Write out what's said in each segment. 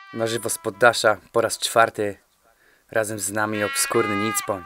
Na żywo z poddasza po raz czwarty. Razem z nami obskurny Nicpoń.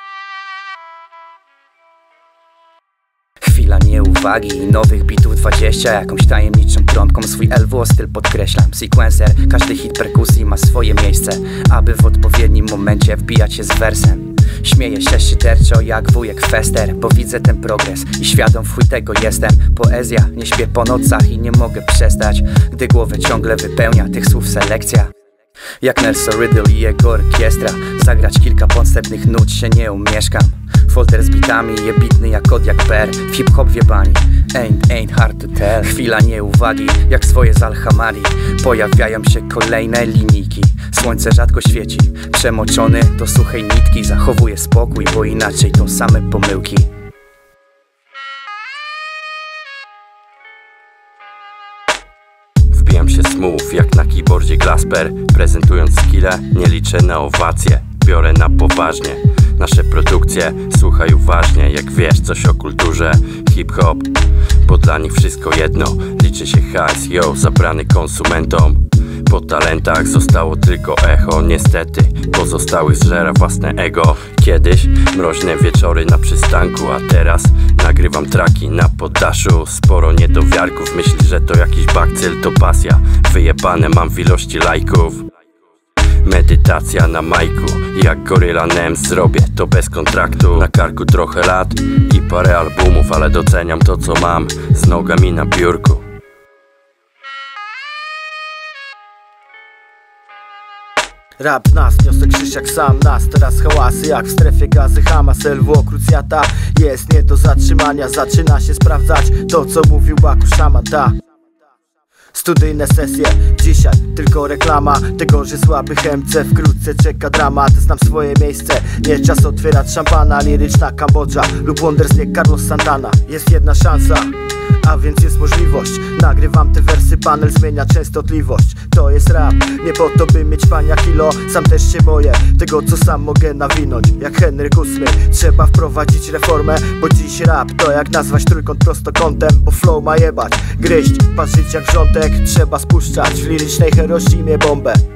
Chwila nieuwagi i nowych bitów 20. Jakąś tajemniczą trąbką swój LWO styl podkreślam. Sequencer, każdy hit perkusji ma swoje miejsce, aby w odpowiednim momencie wbijać się z wersem. Śmieję się szyderczo jak wujek Fester, bo widzę ten progres i świadom w chuj tego jestem. Poezja, nie śpię po nocach i nie mogę przestać, gdy głowę ciągle wypełnia tych słów selekcja. Jak Nelson Riddle i jego orkiestra, zagrać kilka podstępnych nut się nie umieszkam. Folder z bitami, jebitny jak Kodiak Per, w hip-hop wiebani, ain't hard to tell. Chwila nieuwagi, jak swoje z Alhamali, pojawiają się kolejne linijki. Słońce rzadko świeci, przemoczony do suchej nitki. Zachowuję spokój, bo inaczej to same pomyłki. Wbijam się smooth jak na keyboardzie Glasper, prezentując skille, nie liczę na owacje. Biorę na poważnie nasze produkcje, słuchaj uważnie. Jak wiesz coś o kulturze hip-hop, bo dla nich wszystko jedno. Liczy się hajs, yo, zabrany konsumentom. Po talentach zostało tylko echo. Niestety pozostałych zżera własne ego. Kiedyś mroźne wieczory na przystanku, a teraz nagrywam traki na poddaszu. Sporo niedowiarków myśli, że to jakiś bakcyl, to pasja. Wyjebane mam w ilości lajków. Medytacja na majku, jak Gorilla Nems zrobię to bez kontraktu. Na karku trochę lat i parę albumów, ale doceniam to co mam z nogami na biurku. Rap nas, niosę krzyż jak sam nas. Teraz hałasy jak w strefie gazy Hamas. LWO krucjata jest nie do zatrzymania. Zaczyna się sprawdzać to co mówił Baku Szaman, ta. Studyjne sesje, dzisiaj tylko reklama tego, że słabych MC wkrótce czeka dramat. Znam swoje miejsce, nie czas otwierać szampana. Liryczna Kambodża lub Wonders, nie Carlos Santana. Jest jedna szansa, a więc jest możliwość. Nagrywam te wersy, panel zmienia częstotliwość. To jest rap, nie po to by mieć pania kilo. Sam też się boję tego co sam mogę nawinąć. Jak Henryk VIII, trzeba wprowadzić reformę, bo dziś rap to jak nazwać trójkąt prostokątem. Bo flow ma jebać, gryźć, patrzeć jak wrzątek. Trzeba spuszczać w lirycznej Hiroshimie bombę.